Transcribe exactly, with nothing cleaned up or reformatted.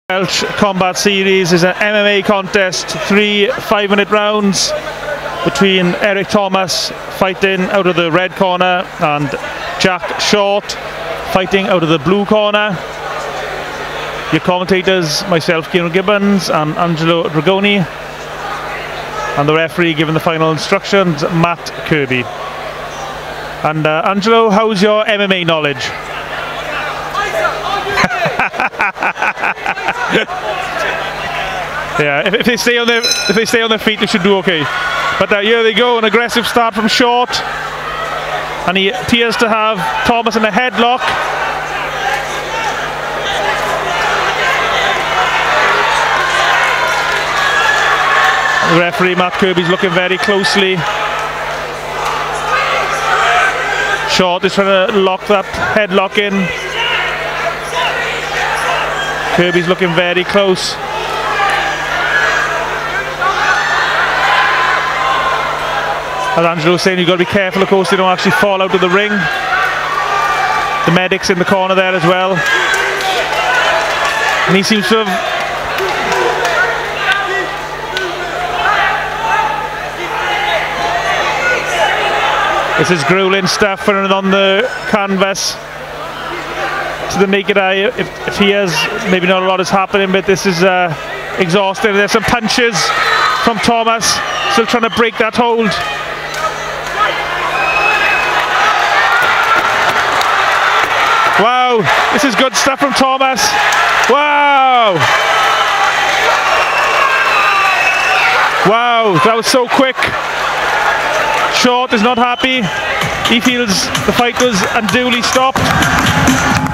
Welsh Combat Series is an M M A contest, three five-minute rounds between Eric Thomas fighting out of the red corner and Jack Short fighting out of the blue corner. Your commentators, myself, Kieran Gibbons, and Angelo Dragoni, and the referee giving the final instructions, Matt Kirby. And uh, Angelo, how's your M M A knowledge? Yeah, if, if they stay on their if they stay on their feet, they should do okay. But uh, here they go, an aggressive start from Short, and he appears to have Thomas in a headlock. The referee Matt Kirby's looking very closely. Short is trying to lock that headlock in. Kirby's looking very close. As Angelo's saying, you've got to be careful, of course, they don't actually fall out of the ring. The medic's in the corner there as well. And he seems to have... This is grueling stuff running on the canvas. To the naked eye, if, if he has, maybe not a lot is happening, but this is uh, exhausting. There's some punches from Thomas, still trying to break that hold. Wow, this is good stuff from Thomas. Wow! Wow, that was so quick. Short is not happy. He feels the fight was unduly stopped.